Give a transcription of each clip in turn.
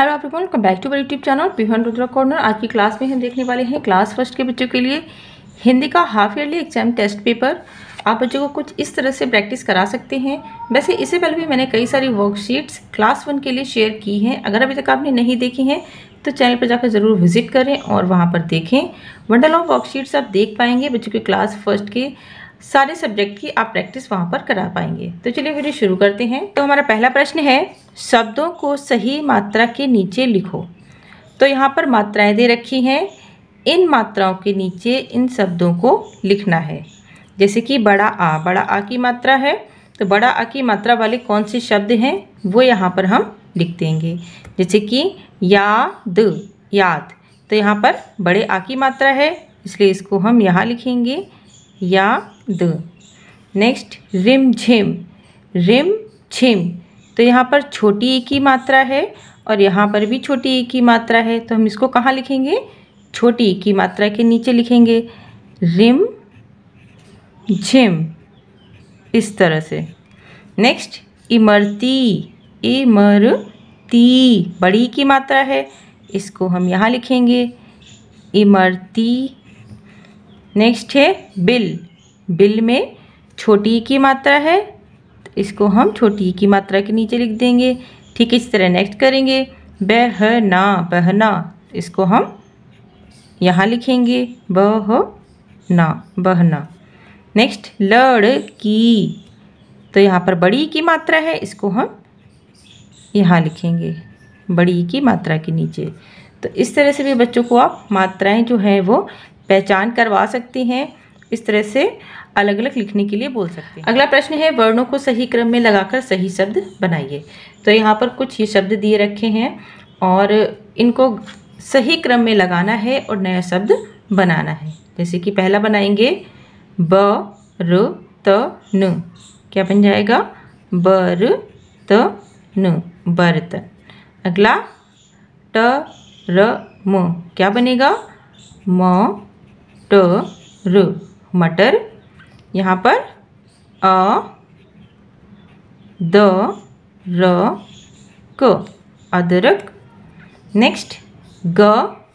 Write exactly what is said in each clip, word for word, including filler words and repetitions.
Hello everyone, welcome back to our YouTube channel behind Rudra corner. आज की class में हम देखने वाले हैं क्लास फर्स्ट के बच्चों के लिए हिंदी का half yearly exam test paper. आप बच्चों को कुछ इस तरह से प्रैक्टिस करा सकते हैं। वैसे इससे पहले भी मैंने कई सारी वर्कशीट्स क्लास वन के लिए शेयर की हैं। अगर अभी तक आपने नहीं देखी हैं तो चैनल पर जाकर ज़रूर विजिट करें और वहाँ पर देखें। बंडल ऑफ वर्कशीट्स आप देख पाएंगे बच्चों के क्लास फर्स्ट के सारे सब्जेक्ट की आप प्रैक्टिस वहाँ पर करा पाएंगे। तो चलिए वीडियो शुरू करते हैं। तो हमारा पहला प्रश्न है, शब्दों को सही मात्रा के नीचे लिखो। तो यहाँ पर मात्राएं दे रखी हैं, इन मात्राओं के नीचे इन शब्दों को लिखना है। जैसे कि बड़ा आ, बड़ा आ की मात्रा है, तो बड़ा आ की मात्रा वाले कौन से शब्द हैं वो यहाँ पर हम लिख देंगे। जैसे कि याद, याद, तो यहाँ पर बड़े आ की मात्रा है इसलिए इसको हम यहाँ लिखेंगे याद। नेक्स्ट रिम झिम, रिम झिम, तो यहाँ पर छोटी ई की मात्रा है और यहाँ पर भी छोटी ई की मात्रा है, तो हम इसको कहाँ लिखेंगे? छोटी ई की मात्रा के नीचे लिखेंगे रिम झिम, इस तरह से। नेक्स्ट इमरती, इमरती, बड़ी की मात्रा है, इसको हम यहाँ लिखेंगे इमरती। नेक्स्ट है बिल, बिल में छोटी की मात्रा है तो इसको हम छोटी की मात्रा के नीचे लिख देंगे। ठीक इस तरह नेक्स्ट करेंगे बहना, बहना, इसको हम यहाँ लिखेंगे बहना, बहना। नेक्स्ट लड़की, तो यहाँ पर बड़ी की मात्रा है, इसको हम यहाँ लिखेंगे बड़ी की मात्रा के नीचे। तो इस तरह से भी बच्चों को आप मात्राएं जो हैं वो पहचान करवा सकते हैं। इस तरह से अलग अलग लिखने के लिए बोल सकते हैं। अगला प्रश्न है, वर्णों को सही क्रम में लगाकर सही शब्द बनाइए। तो यहाँ पर कुछ ये शब्द दिए रखे हैं और इनको सही क्रम में लगाना है और नया शब्द बनाना है। जैसे कि पहला बनाएंगे ब र त न, क्या बन जाएगा? बर त न, बर्तन। अगला ट र म, क्या बनेगा? म ट र, मटर। यहाँ पर अ द र क, अदरक। नेक्स्ट ग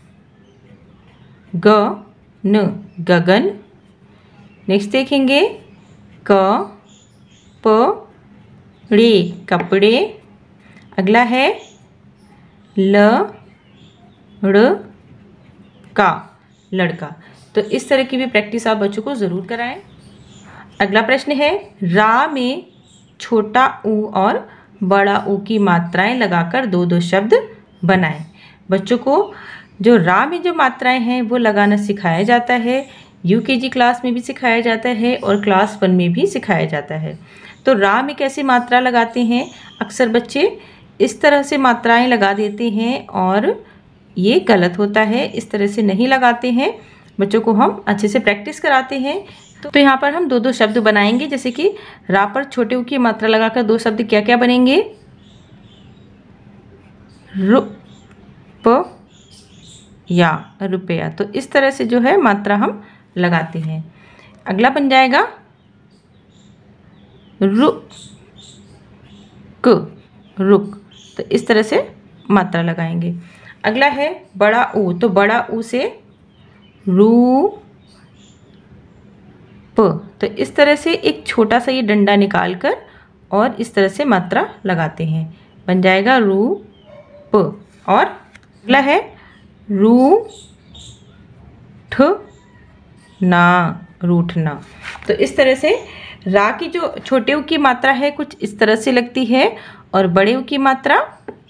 ग न, गगन। नेक्स्ट देखेंगे क प ड़े, कपड़े। अगला है ल ड़ का, लड़का। तो इस तरह की भी प्रैक्टिस आप बच्चों को ज़रूर कराएं। अगला प्रश्न है, रा में छोटा ऊ और बड़ा ऊ की मात्राएं लगाकर दो दो शब्द बनाएं। बच्चों को जो रा में जो मात्राएं हैं वो लगाना सिखाया जाता है, यूकेजी क्लास में भी सिखाया जाता है और क्लास वन में भी सिखाया जाता है। तो रा में कैसे मात्रा लगाते हैं? अक्सर बच्चे इस तरह से मात्राएं लगा देते हैं और ये गलत होता है, इस तरह से नहीं लगाते हैं। बच्चों को हम अच्छे से प्रैक्टिस कराते हैं। तो, तो यहाँ पर हम दो दो शब्द बनाएंगे। जैसे कि रा पर छोटे ऊ की मात्रा लगाकर दो शब्द क्या क्या बनेंगे? रुप या, रुपया। तो इस तरह से जो है मात्रा हम लगाते हैं। अगला बन जाएगा रुक, रुक, तो इस तरह से मात्रा लगाएंगे। अगला है बड़ा ऊ, तो बड़ा ऊ से रू प, तो इस तरह से एक छोटा सा ये डंडा निकाल कर और इस तरह से मात्रा लगाते हैं, बन जाएगा रू प। और अगला है रू ठ ना, रूठना। तो इस तरह से रा की जो छोटे ऊ की मात्रा है कुछ इस तरह से लगती है और बड़े ऊ की मात्रा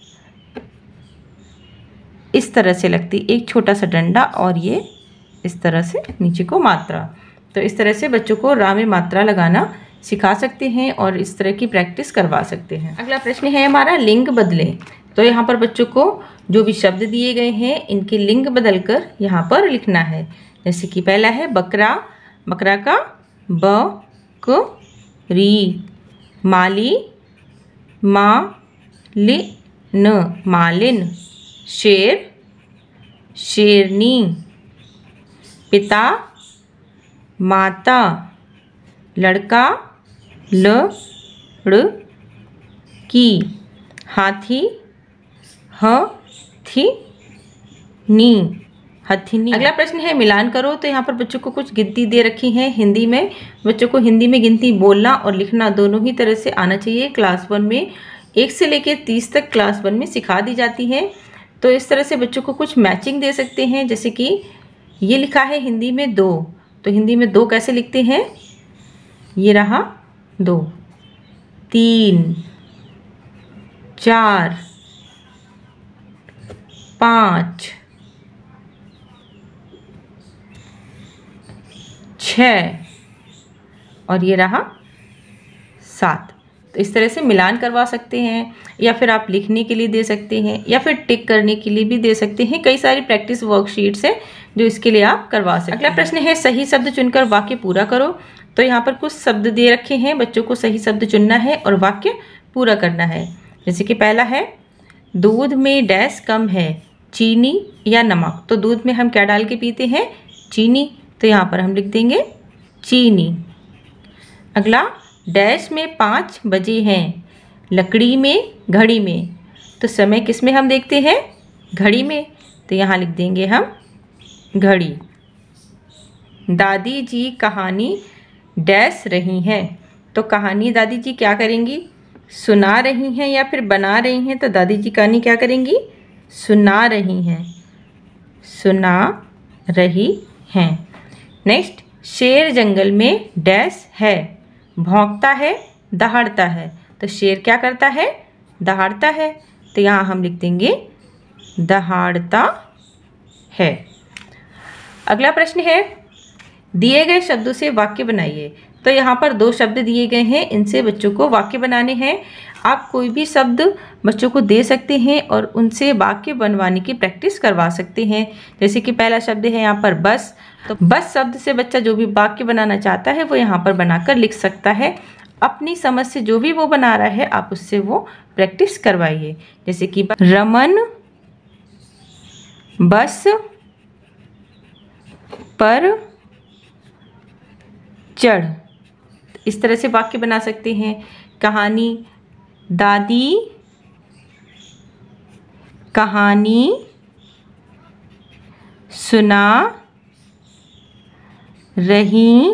इस तरह से लगती, एक छोटा सा डंडा और ये इस तरह से नीचे को मात्रा। तो इस तरह से बच्चों को रा में मात्रा लगाना सिखा सकते हैं और इस तरह की प्रैक्टिस करवा सकते हैं। अगला प्रश्न है हमारा, लिंग बदलें। तो यहाँ पर बच्चों को जो भी शब्द दिए गए हैं इनके लिंग बदलकर यहाँ पर लिखना है। जैसे कि पहला है बकरा, बकरा का ब क री, माली मा लि न, मालिन। शेर, शेरनी। पिता, माता। लड़का, ल ड़ की। हाथी, ह हथिनी, हथिनी। अगला प्रश्न है मिलान करो। तो यहाँ पर बच्चों को कुछ गिनती दे रखी है हिंदी में। बच्चों को हिंदी में गिनती बोलना और लिखना दोनों ही तरह से आना चाहिए। क्लास वन में एक से लेकर तीस तक क्लास वन में सिखा दी जाती है। तो इस तरह से बच्चों को कुछ मैचिंग दे सकते हैं। जैसे कि ये लिखा है हिंदी में दो, तो हिंदी में दो कैसे लिखते हैं, ये रहा दो। तीन, चार, पाँच, छः और ये रहा सात। तो इस तरह से मिलान करवा सकते हैं, या फिर आप लिखने के लिए दे सकते हैं, या फिर टिक करने के लिए भी दे सकते हैं। कई सारी प्रैक्टिस वर्कशीट्स हैं जो इसके लिए आप करवा सकते हैं। अगला प्रश्न है सही शब्द चुनकर वाक्य पूरा करो। तो यहाँ पर कुछ शब्द दे रखे हैं, बच्चों को सही शब्द चुनना है और वाक्य पूरा करना है। जैसे कि पहला है दूध में डैश कम है, चीनी या नमक। तो दूध में हम क्या डाल के पीते हैं, चीनी, तो यहाँ पर हम लिख देंगे चीनी। अगला डैश में पाँच बजे हैं, लकड़ी में, घड़ी में। तो समय किस में हम देखते हैं, घड़ी में, तो यहाँ लिख देंगे हम घड़ी। दादी जी कहानी डैश रही हैं। तो कहानी दादी जी क्या करेंगी, सुना रही हैं या फिर बना रही हैं। तो दादी जी कहानी क्या करेंगी, सुना रही हैं, सुना रही हैं। नेक्स्ट, शेर जंगल में डैश है, भौंकता है, दहाड़ता है। तो शेर क्या करता है, दहाड़ता है, तो यहाँ हम लिख देंगे दहाड़ता है। अगला प्रश्न है दिए गए शब्दों से वाक्य बनाइए। तो यहाँ पर दो शब्द दिए गए हैं, इनसे बच्चों को वाक्य बनाने हैं। आप कोई भी शब्द बच्चों को दे सकते हैं और उनसे वाक्य बनवाने की प्रैक्टिस करवा सकते हैं। जैसे कि पहला शब्द है यहाँ पर बस। तो बस शब्द से बच्चा जो भी वाक्य बनाना चाहता है वो यहाँ पर बनाकर लिख सकता है। अपनी समझ से जो भी वो बना रहा है आप उससे वो प्रैक्टिस करवाइए। जैसे कि रमन बस पर चढ़, इस तरह से वाक्य बना सकते हैं। कहानी दादी कहानी सुना रही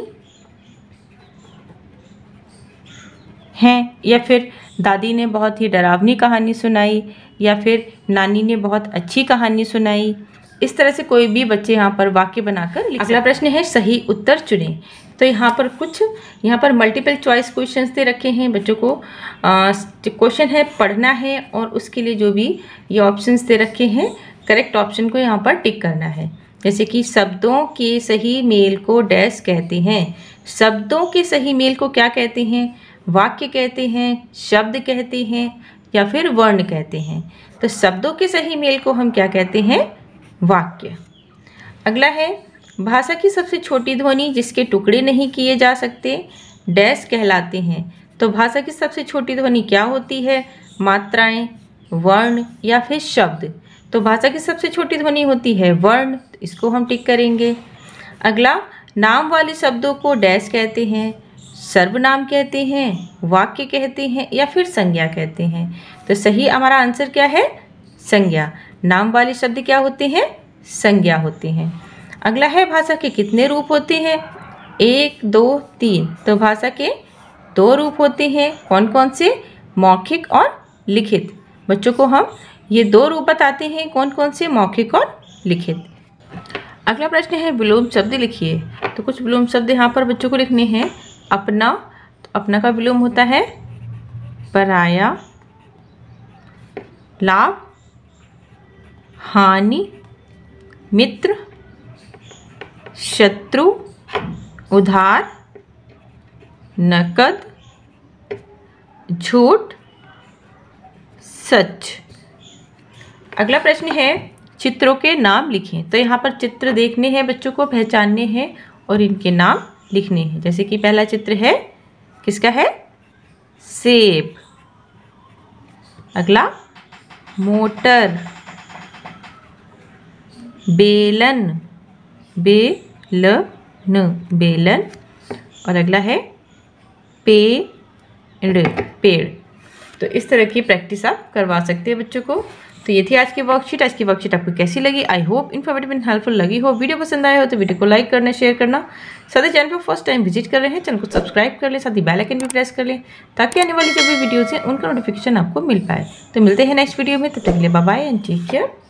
हैं, या फिर दादी ने बहुत ही डरावनी कहानी सुनाई, या फिर नानी ने बहुत अच्छी कहानी सुनाई। इस तरह से कोई भी बच्चे यहाँ पर वाक्य बनाकर लिख। अगला प्रश्न है सही उत्तर चुनें। तो यहाँ पर कुछ यहाँ पर मल्टीपल चॉइस क्वेश्चंस दे रखे हैं। बच्चों को क्वेश्चन है पढ़ना है और उसके लिए जो भी ये ऑप्शंस दे रखे हैं करेक्ट ऑप्शन को यहाँ पर टिक करना है। जैसे कि शब्दों के सही मेल को डैश कहते हैं। शब्दों के सही मेल को क्या कहते हैं, वाक्य कहते हैं, शब्द कहते हैं, या फिर वर्ण कहते हैं। तो शब्दों के सही मेल को हम क्या कहते हैं, वाक्य। अगला है भाषा की सबसे छोटी ध्वनि जिसके टुकड़े नहीं किए जा सकते डैश कहलाते हैं। तो भाषा की सबसे छोटी ध्वनि क्या होती है, मात्राएं, वर्ण या फिर शब्द। तो भाषा की सबसे छोटी ध्वनि होती है वर्ण, तो इसको हम टिक करेंगे। अगला नाम वाले शब्दों को डैश कहते हैं, सर्वनाम कहते हैं, वाक्य कहते हैं, या फिर संज्ञा कहते हैं। तो सही हमारा आंसर क्या है, संज्ञा। नाम वाले शब्द क्या होते हैं, संज्ञा होते हैं। अगला है भाषा के कितने रूप होते हैं, एक, दो, तीन। तो भाषा के दो रूप होते हैं, कौन कौन से, मौखिक और लिखित। बच्चों को हम ये दो रूप बताते हैं, कौन कौन से, मौखिक और लिखित। अगला प्रश्न है विलोम शब्द लिखिए। तो कुछ विलोम शब्द यहाँ पर बच्चों को लिखने हैं। अपना, तो अपना का विलोम होता है पराया, लाभ, हानि, मित्र, शत्रु, उधार, नकद, झूठ, सच। अगला प्रश्न है चित्रों के नाम लिखें। तो यहाँ पर चित्र देखने हैं, बच्चों को पहचानने हैं और इनके नाम लिखने हैं। जैसे कि पहला चित्र है, किसका है, सेब। अगला मोटर, बेलन, बेलन, बेलन। और अगला है पेड़, पेड़। तो इस तरह की प्रैक्टिस आप करवा सकते हैं बच्चों को। तो ये थी आज की वर्कशीट। आज की वर्कशीट आपको कैसी लगी? I hope informative and helpful लगी हो। वीडियो पसंद आया हो तो वीडियो को लाइक करना, शेयर करना। साथ ही चैनल पर फर्स्ट टाइम विजिट कर रहे हैं, चैनल को सब्सक्राइब कर लें, साथ ही बेल आइकन भी प्रेस कर लें ताकि आने वाली जो भी वीडियोज़ हैं उनका नोटिफिकेशन आपको मिल पाए। तो मिलते हैं नेक्स्ट वीडियो में, तब तक के लिए bye bye and take care.